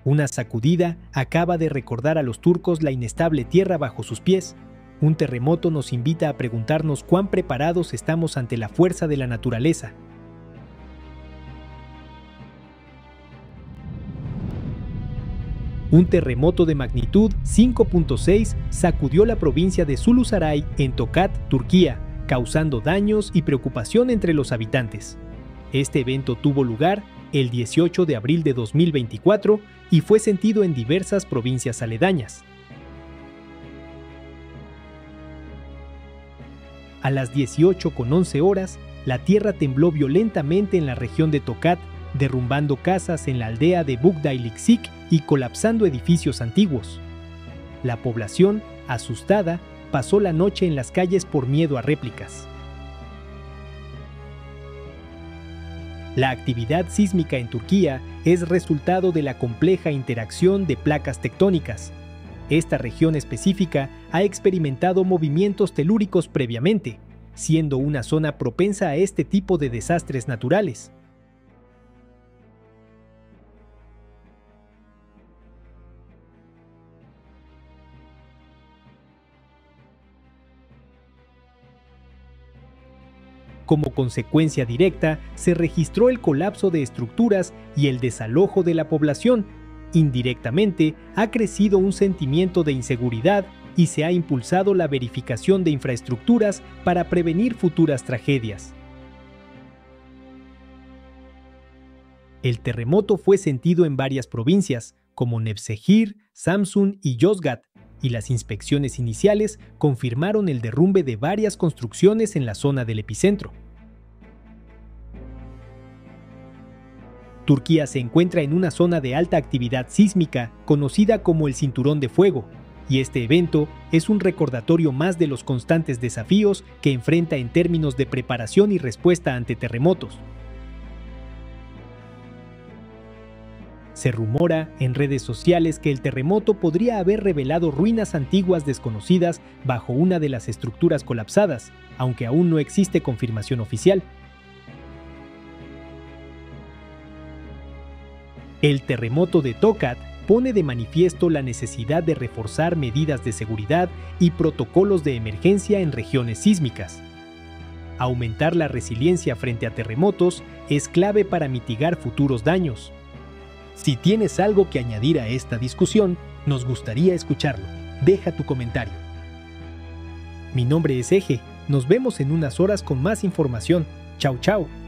Una sacudida acaba de recordar a los turcos la inestable tierra bajo sus pies. Un terremoto nos invita a preguntarnos cuán preparados estamos ante la fuerza de la naturaleza. Un terremoto de magnitud 5.6 sacudió la provincia de Zulusaray en Tokat, Turquía, causando daños y preocupación entre los habitantes. Este evento tuvo lugar el 18 de abril de 2024 y fue sentido en diversas provincias aledañas. A las 18:11 horas, la tierra tembló violentamente en la región de Tokat, derrumbando casas en la aldea de Bugdayliksik y colapsando edificios antiguos. La población, asustada, pasó la noche en las calles por miedo a réplicas. La actividad sísmica en Turquía es resultado de la compleja interacción de placas tectónicas. Esta región específica ha experimentado movimientos telúricos previamente, siendo una zona propensa a este tipo de desastres naturales. Como consecuencia directa, se registró el colapso de estructuras y el desalojo de la población. Indirectamente, ha crecido un sentimiento de inseguridad y se ha impulsado la verificación de infraestructuras para prevenir futuras tragedias. El terremoto fue sentido en varias provincias, como Nevşehir, Samsun y Yozgat, y las inspecciones iniciales confirmaron el derrumbe de varias construcciones en la zona del epicentro. Turquía se encuentra en una zona de alta actividad sísmica conocida como el Cinturón de Fuego, y este evento es un recordatorio más de los constantes desafíos que enfrenta en términos de preparación y respuesta ante terremotos. Se rumora en redes sociales que el terremoto podría haber revelado ruinas antiguas desconocidas bajo una de las estructuras colapsadas, aunque aún no existe confirmación oficial. El terremoto de Tokat pone de manifiesto la necesidad de reforzar medidas de seguridad y protocolos de emergencia en regiones sísmicas. Aumentar la resiliencia frente a terremotos es clave para mitigar futuros daños. Si tienes algo que añadir a esta discusión, nos gustaría escucharlo. Deja tu comentario. Mi nombre es Eje. Nos vemos en unas horas con más información. Chau, chau.